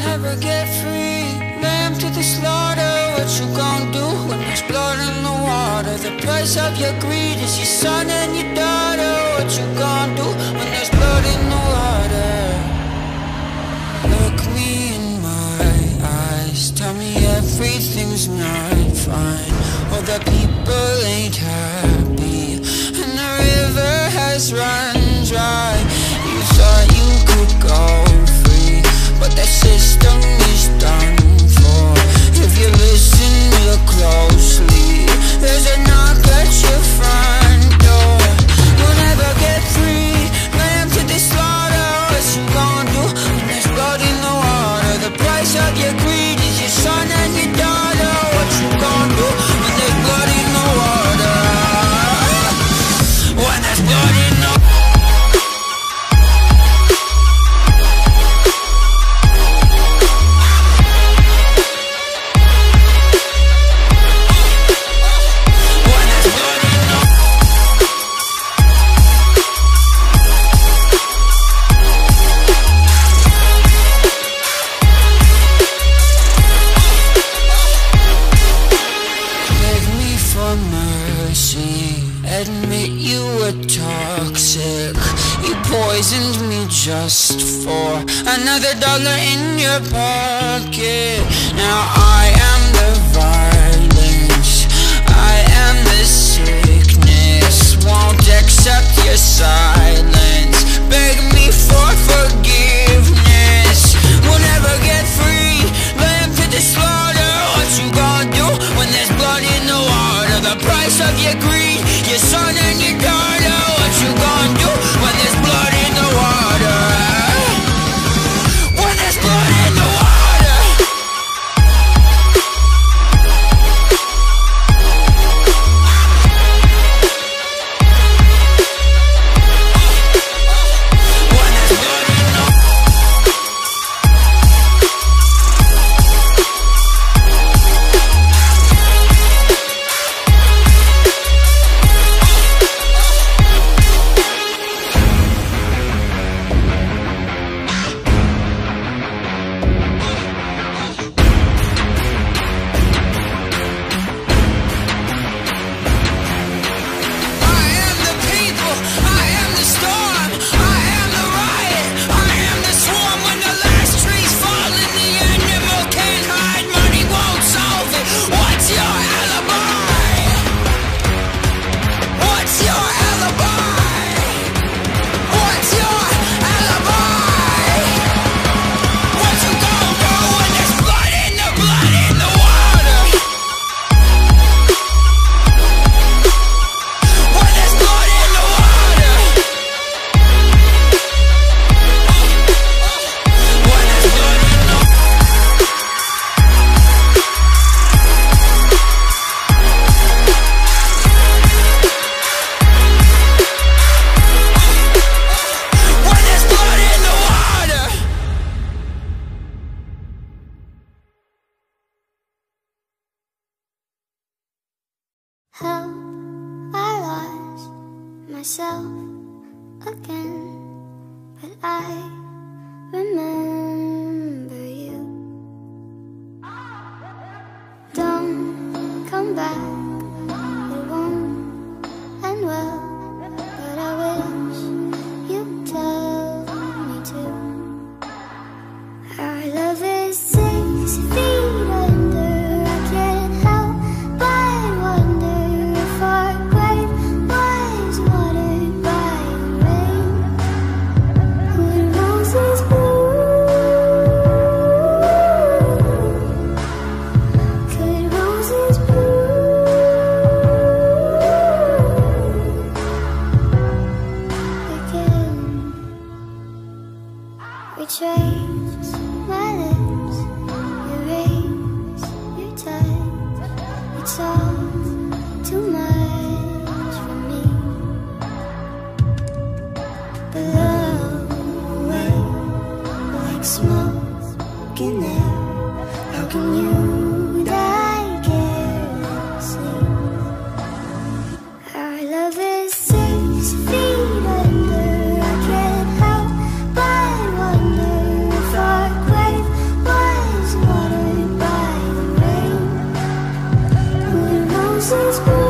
never get free. Lamb to the slaughter, what you gon' do when there's blood in the water? The price of your greed is your son and your daughter. What you gon' do when there's blood in the water? Look me in my eyes, tell me everything's not fine, or that people ain't happy, and the river has run dry. You thought you could go free, but that system is done for. If you listen real closely, there's a knock at your front door. You'll never get free. Lamb to the slaughter, what you gon' do when there's blood in the water? The price of your greed is your son and your daughter. What you gon' do when there's blood in the water? When there's blood in the water. Admit you were toxic. You poisoned me just for another dollar in your pocket. Now I am the violence, I am the sickness. Won't accept your silence, beg me for forgiveness. We'll never get free. Lamb to the slaughter, what you gonna do when there's blood in the water? The price of your greed, your son and your daughter. What you gonna do when there's blood in the water? When there's blood in the water. When there's blood in the water. How I lost myself again, but I remember you. Don't come back, it won't end well, but I wish you'd tell me to. Our love is 6 feet under, I can't help but wonder if our grave was watered by the rain. Would roses bloom? Could roses bloom again? Retrace my lips, erase your touch. It's all too much for me. Blow away like smoke in air. How can you die carelessly? Our love is 6 feet under, I can't help but wonder if our grave was seas blue.